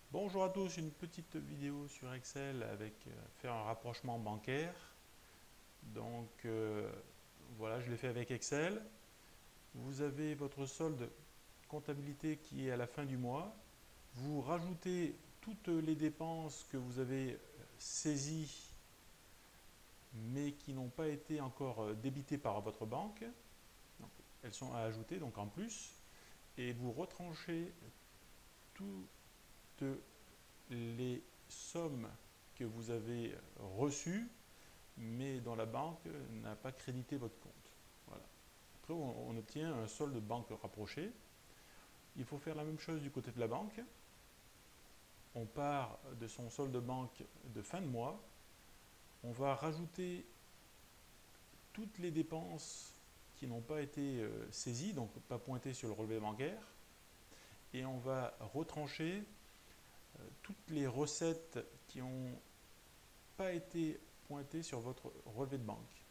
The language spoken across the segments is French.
Bonjour à tous, une petite vidéo sur Excel avec faire un rapprochement bancaire. Donc voilà, je l'ai fait avec Excel. Vous avez votre solde comptabilité qui est à la fin du mois. Vous rajoutez toutes les dépenses que vous avez saisies mais qui n'ont pas été encore débitées par votre banque. Donc, elles sont à ajouter donc en plus et vous retranchez toutes les sommes que vous avez reçues mais dont la banque n'a pas crédité votre compte. Voilà. Après, on obtient un solde banque rapproché. Il faut faire la même chose du côté de la banque. On part de son solde banque de fin de mois. On va rajouter toutes les dépenses qui n'ont pas été saisies, donc pas pointées sur le relevé bancaire. Et on va retrancher toutes les recettes qui n'ont pas été pointées sur votre relevé de banque.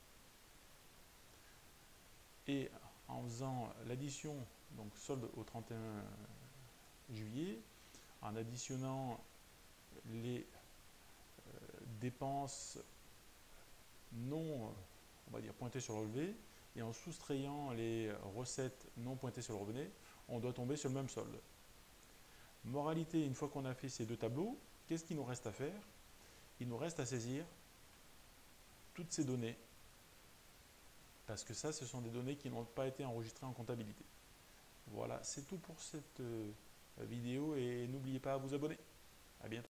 Et en faisant l'addition, donc solde au 31 juillet, en additionnant les dépenses non, on va dire, pointées sur le relevé, et en soustrayant les recettes non pointées sur le relevé, on doit tomber sur le même solde. Moralité, une fois qu'on a fait ces deux tableaux, qu'est-ce qu'il nous reste à faire? Il nous reste à saisir toutes ces données, parce que ça, ce sont des données qui n'ont pas été enregistrées en comptabilité. Voilà, c'est tout pour cette vidéo et n'oubliez pas à vous abonner. À bientôt.